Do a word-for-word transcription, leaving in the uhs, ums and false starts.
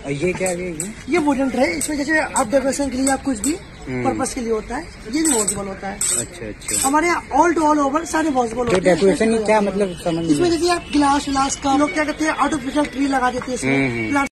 और ये क्या है? ये ये वुडन ट्रे, इसमें जैसे आप डेकोरेशन के लिए आप कुछ भी पर्पस के लिए होता है, ये भी पॉसिबल होता है। अच्छा अच्छा। हमारे यहाँ ऑल टू ऑल ओवर सारे पॉसिबल होते हैं। डेकोरेशन क्या मतलब समझ? इसमें जैसे आप गिलास विलास का लोग क्या कहते हैं आर्टिफिशियल ट्री लगा देते हैं इसमें।